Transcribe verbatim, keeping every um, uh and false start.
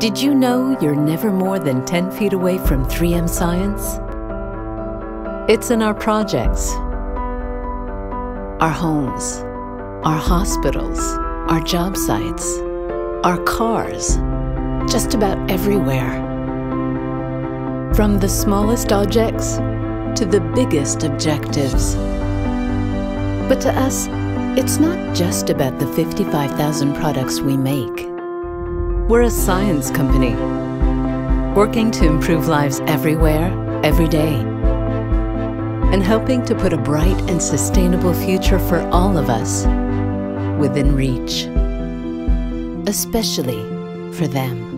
Did you know you're never more than ten feet away from three M Science? It's in our projects, our homes, our hospitals, our job sites, our cars, just about everywhere. From the smallest objects to the biggest objectives. But to us, it's not just about the fifty-five thousand products we make. We're a science company, working to improve lives everywhere, every day, and helping to put a bright and sustainable future for all of us within reach, especially for them.